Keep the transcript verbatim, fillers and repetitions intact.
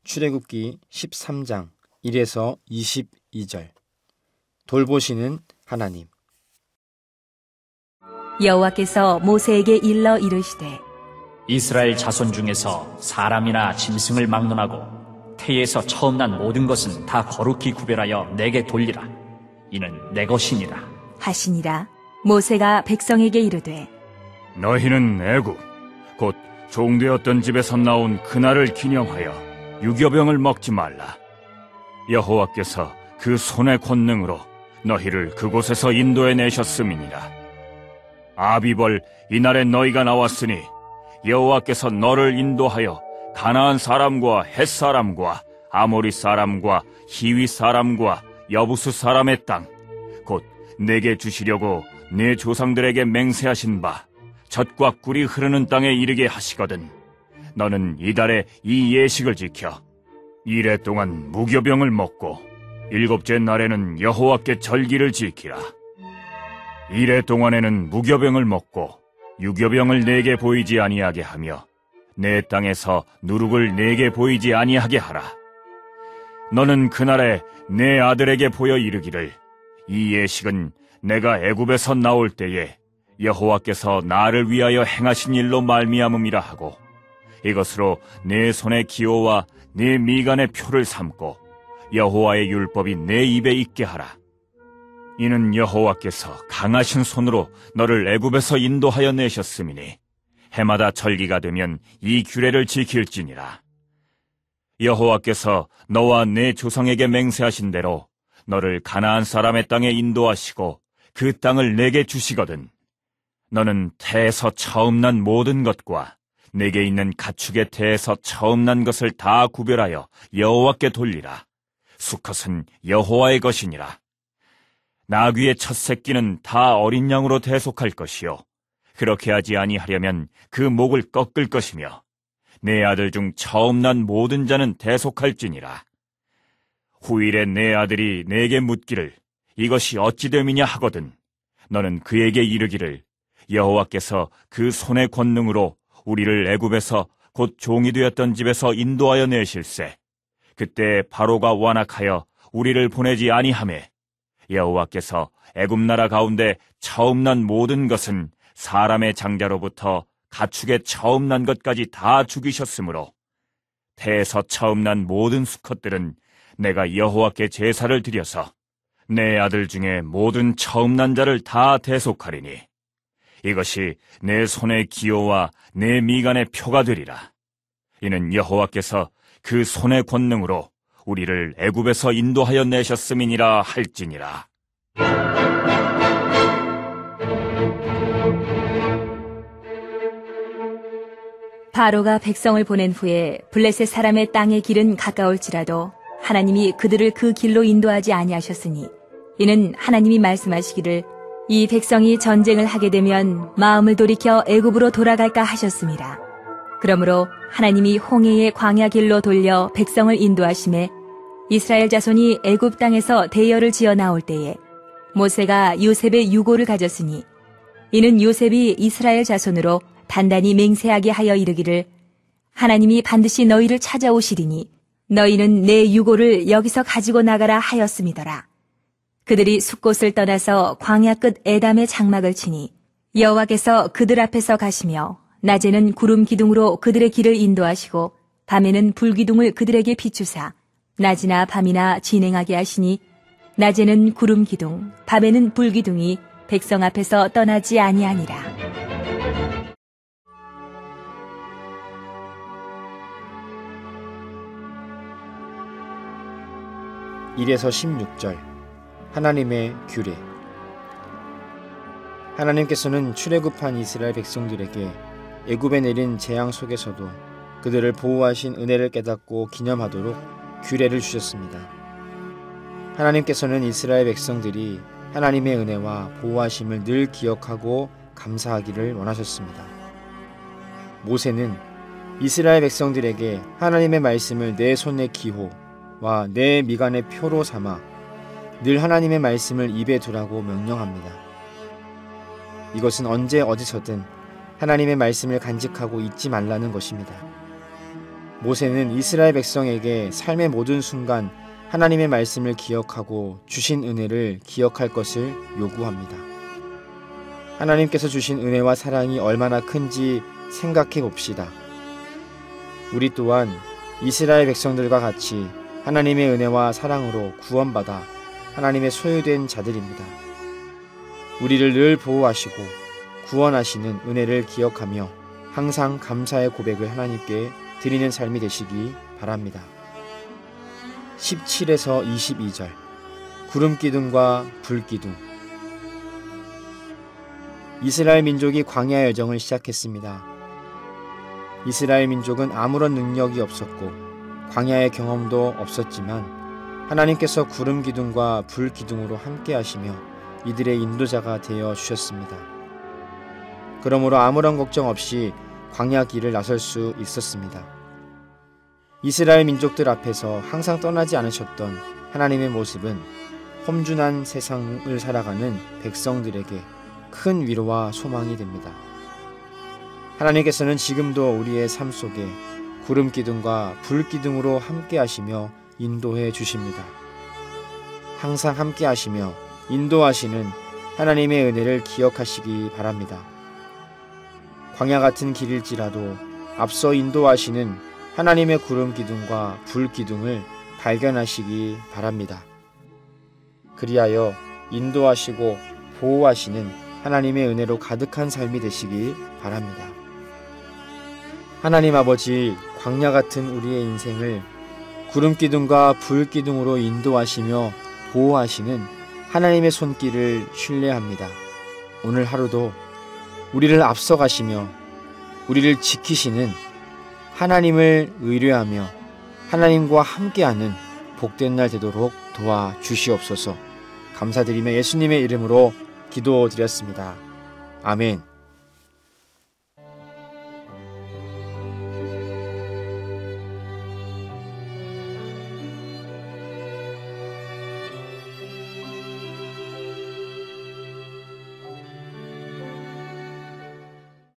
출애굽기 십삼 장 일에서 이십이 절. 돌보시는 하나님. 여호와께서 모세에게 일러 이르시되 이스라엘 자손 중에서 사람이나 짐승을 막론하고 태에서 처음 난 모든 것은 다 거룩히 구별하여 내게 돌리라. 이는 내 것이니라 하시니라. 모세가 백성에게 이르되 너희는 애굽 곧 종되었던 집에서 나온 그날을 기념하여 유교병을 먹지 말라. 여호와께서 그 손의 권능으로 너희를 그곳에서 인도해 내셨음이니라. 아비벌 이날에 너희가 나왔으니 여호와께서 너를 인도하여 가나안 사람과 헷 사람과 아모리 사람과 히위 사람과 여부수 사람의 땅 곧 내게 주시려고 네 조상들에게 맹세하신 바 젖과 꿀이 흐르는 땅에 이르게 하시거든 너는 이달에 이 예식을 지켜 이래 동안 무교병을 먹고 일곱째 날에는 여호와께 절기를 지키라. 이래 동안에는 무교병을 먹고 유교병을 내게 보이지 아니하게 하며 내 땅에서 누룩을 내게 보이지 아니하게 하라. 너는 그날에 내 아들에게 보여 이르기를 이 예식은 내가 애굽에서 나올 때에 여호와께서 나를 위하여 행하신 일로 말미암음이라 하고 이것으로 내 손의 기호와 내 미간의 표를 삼고 여호와의 율법이 내 입에 있게 하라. 이는 여호와께서 강하신 손으로 너를 애굽에서 인도하여 내셨음이니 해마다 절기가 되면 이 규례를 지킬지니라. 여호와께서 너와 내 조상에게 맹세하신 대로 너를 가나안 사람의 땅에 인도하시고 그 땅을 내게 주시거든 너는 태에서 처음 난 모든 것과 내게 있는 가축의 태에서 처음 난 것을 다 구별하여 여호와께 돌리라. 수컷은 여호와의 것이니라. 나귀의 첫 새끼는 다 어린 양으로 대속할 것이요 그렇게 하지 아니하려면 그 목을 꺾을 것이며 내 아들 중 처음 난 모든 자는 대속할지니라. 후일에 내 아들이 내게 묻기를 이것이 어찌 됨이냐 하거든 너는 그에게 이르기를 여호와께서 그 손의 권능으로 우리를 애굽에서 곧 종이 되었던 집에서 인도하여 내실세 그때 바로가 완악하여 우리를 보내지 아니하매 여호와께서 애굽 나라 가운데 처음 난 모든 것은 사람의 장자로부터 가축의 처음 난 것까지 다 죽이셨으므로 태에서 처음 난 모든 수컷들은 내가 여호와께 제사를 드려서 내 아들 중에 모든 처음 난 자를 다 대속하리니 이것이 내 손의 기호와 내 미간의 표가 되리라. 이는 여호와께서 그 손의 권능으로 우리를 애굽에서 인도하여 내셨음이니라 할지니라. 바로가 백성을 보낸 후에 블레셋 사람의 땅의 길은 가까울지라도 하나님이 그들을 그 길로 인도하지 아니하셨으니 이는 하나님이 말씀하시기를 이 백성이 전쟁을 하게 되면 마음을 돌이켜 애굽으로 돌아갈까 하셨습니다. 그러므로 하나님이 홍해의 광야 길로 돌려 백성을 인도하심에 이스라엘 자손이 애굽 땅에서 대열을 지어 나올 때에 모세가 요셉의 유고를 가졌으니 이는 요셉이 이스라엘 자손으로 단단히 맹세하게 하여 이르기를 하나님이 반드시 너희를 찾아오시리니 너희는 내 유고를 여기서 가지고 나가라 하였음이더라. 그들이 숫곳을 떠나서 광야 끝 에담의 장막을 치니 여호와께서 그들 앞에서 가시며 낮에는 구름 기둥으로 그들의 길을 인도하시고 밤에는 불기둥을 그들에게 비추사 낮이나 밤이나 진행하게 하시니 낮에는 구름 기둥 밤에는 불기둥이 백성 앞에서 떠나지 아니하니라. 일에서 십육 절. 하나님의 규례. 하나님께서는 출애굽한 이스라엘 백성들에게 애굽에 내린 재앙 속에서도 그들을 보호하신 은혜를 깨닫고 기념하도록 규례를 주셨습니다. 하나님께서는 이스라엘 백성들이 하나님의 은혜와 보호하심을 늘 기억하고 감사하기를 원하셨습니다. 모세는 이스라엘 백성들에게 하나님의 말씀을 내 손의 기호와 내 미간의 표로 삼아 늘 하나님의 말씀을 입에 두라고 명령합니다. 이것은 언제 어디서든 하나님의 말씀을 간직하고 잊지 말라는 것입니다. 모세는 이스라엘 백성에게 삶의 모든 순간 하나님의 말씀을 기억하고 주신 은혜를 기억할 것을 요구합니다. 하나님께서 주신 은혜와 사랑이 얼마나 큰지 생각해 봅시다. 우리 또한 이스라엘 백성들과 같이 하나님의 은혜와 사랑으로 구원받아 하나님의 소유된 자들입니다. 우리를 늘 보호하시고 구원하시는 은혜를 기억하며 항상 감사의 고백을 하나님께 드리는 삶이 되시기 바랍니다. 십칠에서 이십이 절 구름기둥과 불기둥. 이스라엘 민족이 광야 여정을 시작했습니다. 이스라엘 민족은 아무런 능력이 없었고 광야의 경험도 없었지만 하나님께서 구름기둥과 불기둥으로 함께 하시며 이들의 인도자가 되어 주셨습니다. 그러므로 아무런 걱정 없이 광야 길을 나설 수 있었습니다. 이스라엘 민족들 앞에서 항상 떠나지 않으셨던 하나님의 모습은 험준한 세상을 살아가는 백성들에게 큰 위로와 소망이 됩니다. 하나님께서는 지금도 우리의 삶 속에 구름기둥과 불기둥으로 함께 하시며 인도해 주십니다. 항상 함께 하시며 인도하시는 하나님의 은혜를 기억하시기 바랍니다. 광야 같은 길일지라도 앞서 인도하시는 하나님의 구름기둥과 불기둥을 발견하시기 바랍니다. 그리하여 인도하시고 보호하시는 하나님의 은혜로 가득한 삶이 되시기 바랍니다. 하나님 아버지, 광야 같은 우리의 인생을 구름기둥과 불기둥으로 인도하시며 보호하시는 하나님의 손길을 신뢰합니다. 오늘 하루도 우리를 앞서가시며 우리를 지키시는 하나님을 의뢰하며 하나님과 함께하는 복된 날 되도록 도와주시옵소서. 감사드리며 예수님의 이름으로 기도드렸습니다. 아멘.